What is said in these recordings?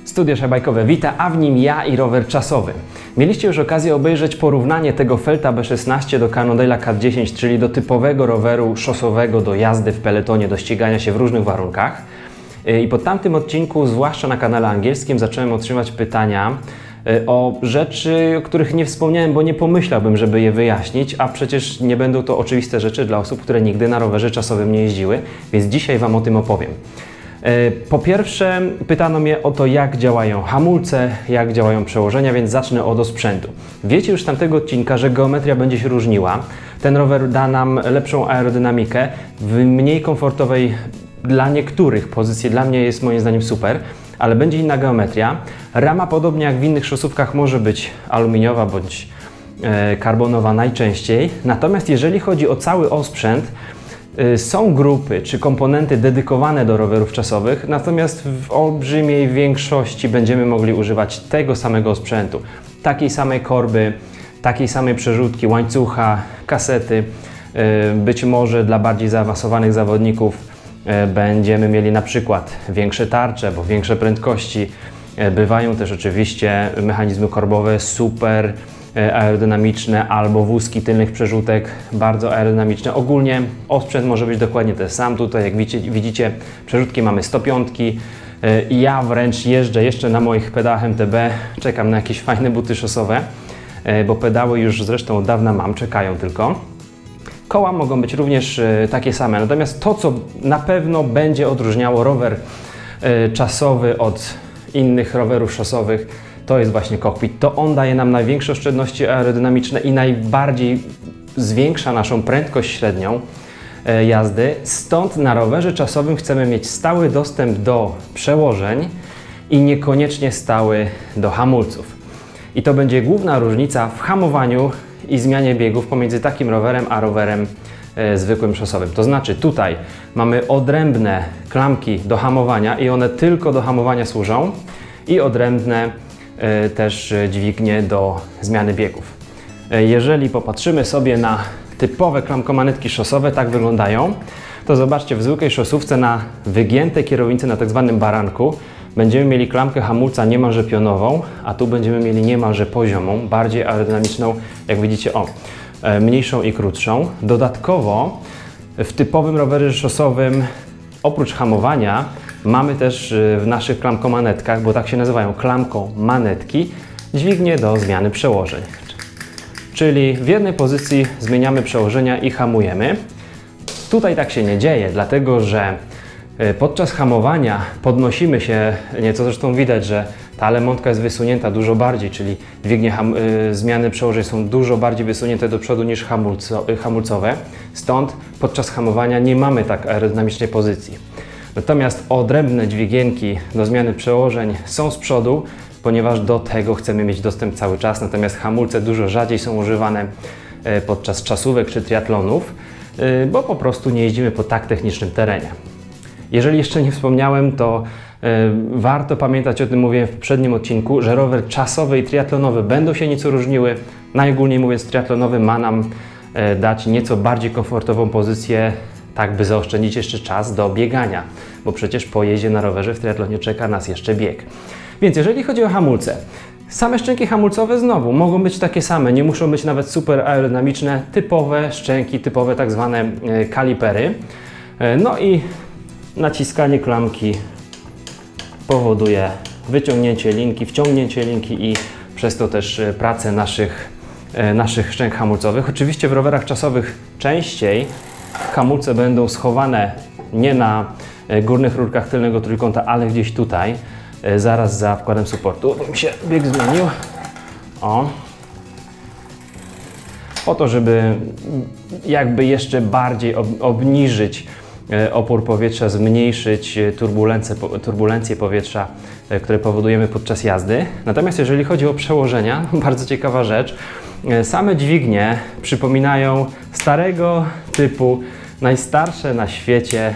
Studio Szajbajkowe wita, a w nim ja i rower czasowy. Mieliście już okazję obejrzeć porównanie tego Felta B16 do Cannondale'a Cat 10, czyli do typowego roweru szosowego do jazdy w peletonie, do ścigania się w różnych warunkach. I po tamtym odcinku, zwłaszcza na kanale angielskim, zacząłem otrzymywać pytania o rzeczy, o których nie wspomniałem, bo nie pomyślałbym, żeby je wyjaśnić, a przecież nie będą to oczywiste rzeczy dla osób, które nigdy na rowerze czasowym nie jeździły, więc dzisiaj Wam o tym opowiem. Po pierwsze, pytano mnie o to, jak działają hamulce, jak działają przełożenia, więc zacznę od osprzętu. Wiecie już z tamtego odcinka, że geometria będzie się różniła. Ten rower da nam lepszą aerodynamikę w mniej komfortowej dla niektórych pozycji. Dla mnie jest moim zdaniem super, ale będzie inna geometria. Rama, podobnie jak w innych szosówkach, może być aluminiowa bądź karbonowa najczęściej. Natomiast jeżeli chodzi o cały osprzęt, są grupy czy komponenty dedykowane do rowerów czasowych, natomiast w olbrzymiej większości będziemy mogli używać tego samego sprzętu. Takiej samej korby, takiej samej przerzutki, łańcucha, kasety. Być może dla bardziej zaawansowanych zawodników będziemy mieli na przykład większe tarcze, bo większe prędkości. Bywają też oczywiście mechanizmy korbowe super aerodynamiczne albo wózki tylnych przerzutek bardzo aerodynamiczne. Ogólnie osprzęt może być dokładnie ten sam. Tutaj jak widzicie przerzutki mamy 105 i ja wręcz jeżdżę jeszcze na moich pedałach MTB, czekam na jakieś fajne buty szosowe, bo pedały już zresztą od dawna mam, czekają tylko. Koła mogą być również takie same, natomiast to, co na pewno będzie odróżniało rower czasowy od innych rowerów szosowych, to jest właśnie kokpit. To on daje nam największe oszczędności aerodynamiczne i najbardziej zwiększa naszą prędkość średnią jazdy. Stąd na rowerze czasowym chcemy mieć stały dostęp do przełożeń i niekoniecznie stały do hamulców. I to będzie główna różnica w hamowaniu i zmianie biegów pomiędzy takim rowerem a rowerem zwykłym szosowym. To znaczy tutaj mamy odrębne klamki do hamowania i one tylko do hamowania służą i odrębne też dźwignie do zmiany biegów. Jeżeli popatrzymy sobie na typowe klamkomanetki szosowe, tak wyglądają, to zobaczcie, w zwykłej szosówce na wygiętej kierownicy, na tak zwanym baranku, będziemy mieli klamkę hamulca niemalże pionową, a tu będziemy mieli niemalże poziomą, bardziej aerodynamiczną, jak widzicie, mniejszą i krótszą. Dodatkowo w typowym rowerze szosowym oprócz hamowania mamy też w naszych klamkomanetkach, bo tak się nazywają, klamkomanetki, dźwignie do zmiany przełożeń. Czyli w jednej pozycji zmieniamy przełożenia i hamujemy. Tutaj tak się nie dzieje, dlatego że podczas hamowania podnosimy się nieco, zresztą widać, że ta lemontka jest wysunięta dużo bardziej, czyli dźwignie zmiany przełożeń są dużo bardziej wysunięte do przodu niż hamulcowe. Stąd podczas hamowania nie mamy tak aerodynamicznej pozycji. Natomiast odrębne dźwigienki do zmiany przełożeń są z przodu, ponieważ do tego chcemy mieć dostęp cały czas, natomiast hamulce dużo rzadziej są używane podczas czasówek czy triatlonów, bo po prostu nie jeździmy po tak technicznym terenie. Jeżeli jeszcze nie wspomniałem, to warto pamiętać, o tym mówiłem w poprzednim odcinku, że rower czasowy i triatlonowy będą się nieco różniły. Najogólniej mówiąc, triatlonowy ma nam dać nieco bardziej komfortową pozycję, tak by zaoszczędzić jeszcze czas do biegania, bo przecież po jeździe na rowerze w triatlonie czeka nas jeszcze bieg. Więc jeżeli chodzi o hamulce, same szczęki hamulcowe znowu mogą być takie same, nie muszą być nawet super aerodynamiczne, typowe szczęki, typowe tak zwane kalipery. No i naciskanie klamki powoduje wyciągnięcie linki, wciągnięcie linki i przez to też pracę naszych szczęk hamulcowych. Oczywiście w rowerach czasowych częściej hamulce będą schowane nie na górnych rurkach tylnego trójkąta, ale gdzieś tutaj, zaraz za wkładem supportu. Mi się bieg zmienił. Po to, żeby jakby jeszcze bardziej obniżyć opór powietrza, zmniejszyć turbulencje powietrza, które powodujemy podczas jazdy. Natomiast jeżeli chodzi o przełożenia, bardzo ciekawa rzecz, same dźwignie przypominają starego typu, najstarsze na świecie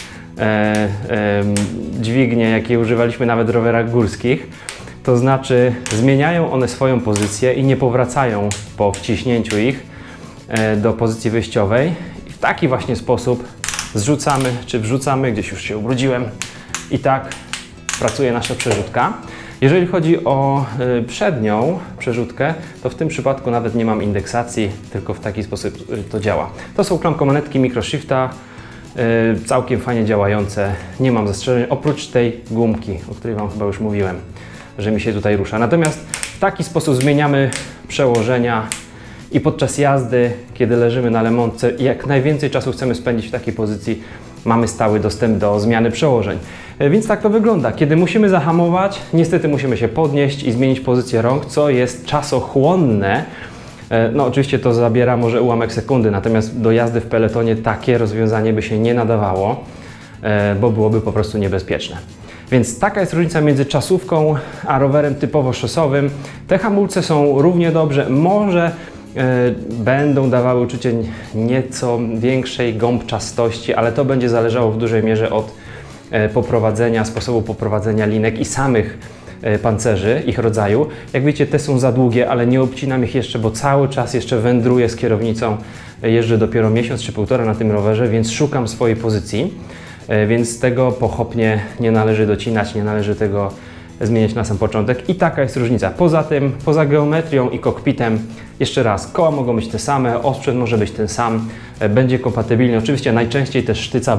dźwignie, jakie używaliśmy nawet w rowerach górskich. To znaczy zmieniają one swoją pozycję i nie powracają po wciśnięciu ich do pozycji wyjściowej. I w taki właśnie sposób zrzucamy czy wrzucamy, gdzieś już się ubrudziłem, i tak pracuje nasza przerzutka. Jeżeli chodzi o przednią przerzutkę, to w tym przypadku nawet nie mam indeksacji, tylko w taki sposób to działa. To są klamkomanetki Microshifta, całkiem fajnie działające, nie mam zastrzeżeń, oprócz tej gumki, o której Wam chyba już mówiłem, że mi się tutaj rusza. Natomiast w taki sposób zmieniamy przełożenia i podczas jazdy, kiedy leżymy na lemontce i jak najwięcej czasu chcemy spędzić w takiej pozycji, mamy stały dostęp do zmiany przełożeń. Więc tak to wygląda. Kiedy musimy zahamować, niestety musimy się podnieść i zmienić pozycję rąk, co jest czasochłonne. No oczywiście to zabiera może ułamek sekundy, natomiast do jazdy w peletonie takie rozwiązanie by się nie nadawało, bo byłoby po prostu niebezpieczne. Więc taka jest różnica między czasówką a rowerem typowo szosowym. Te hamulce są równie dobrze, może będą dawały uczucie nieco większej gąbczastości, ale to będzie zależało w dużej mierze od poprowadzenia, sposobu poprowadzenia linek i samych pancerzy, ich rodzaju. Jak widzicie, te są za długie, ale nie obcinam ich jeszcze, bo cały czas jeszcze wędruję z kierownicą. Jeżdżę dopiero miesiąc czy półtora na tym rowerze, więc szukam swojej pozycji. Więc tego pochopnie nie należy docinać, nie należy tego zmieniać na sam początek. I taka jest różnica. Poza tym, poza geometrią i kokpitem, jeszcze raz, koła mogą być te same, osprzęt może być ten sam, będzie kompatybilny. Oczywiście najczęściej też sztyca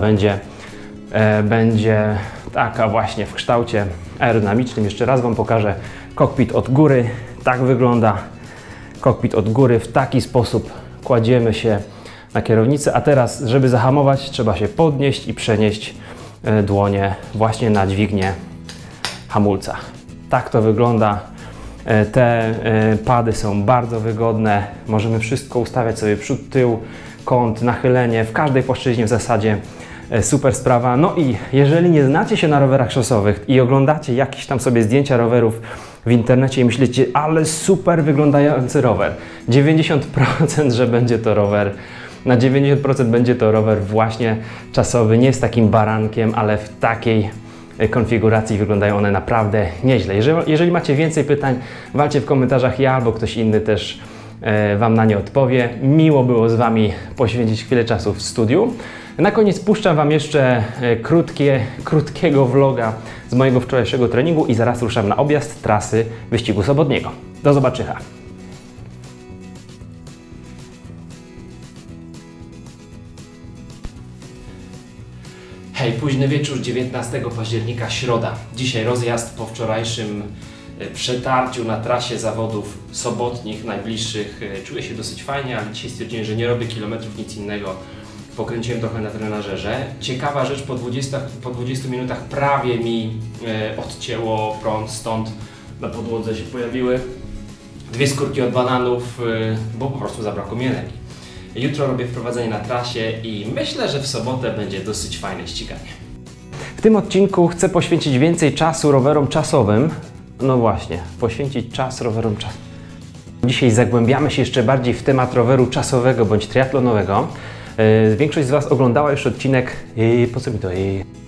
będzie taka właśnie w kształcie aerodynamicznym. Jeszcze raz Wam pokażę kokpit od góry. Tak wygląda kokpit od góry. W taki sposób kładziemy się na kierownicę, a teraz, żeby zahamować, trzeba się podnieść i przenieść dłonie właśnie na dźwignię hamulca. Tak to wygląda. Te pady są bardzo wygodne. Możemy wszystko ustawiać sobie przód, tył, kąt, nachylenie, w każdej płaszczyźnie w zasadzie. Super sprawa. No i jeżeli nie znacie się na rowerach szosowych i oglądacie jakieś tam sobie zdjęcia rowerów w internecie i myślicie, ale super wyglądający rower. 90% że będzie to rower. Na 90% będzie to rower właśnie czasowy, nie z takim barankiem, ale w takiej konfiguracji wyglądają one naprawdę nieźle. Jeżeli macie więcej pytań, walcie w komentarzach, ja albo ktoś inny też Wam na nie odpowie. Miło było z Wami poświęcić chwilę czasu w studiu. Na koniec puszczam Wam jeszcze krótkiego vloga z mojego wczorajszego treningu i zaraz ruszam na objazd trasy wyścigu sobotniego. Do zobaczyska. Hej, późny wieczór 19 października, środa. Dzisiaj rozjazd po wczorajszym przetarciu na trasie zawodów sobotnich, najbliższych. Czuję się dosyć fajnie, ale dzisiaj stwierdziłem, że nie robię kilometrów, nic innego. Pokręciłem trochę na trenażerze. Ciekawa rzecz, po 20 minutach prawie mi odcięło prąd, stąd na podłodze się pojawiły dwie skórki od bananów, bo po prostu zabrakło mi energii. Jutro robię wprowadzenie na trasie i myślę, że w sobotę będzie dosyć fajne ściganie. W tym odcinku chcę poświęcić więcej czasu rowerom czasowym. No właśnie, poświęcić czas rowerom czasowym. Dzisiaj zagłębiamy się jeszcze bardziej w temat roweru czasowego bądź triatlonowego. Większość z Was oglądała już odcinek. Po co mi to?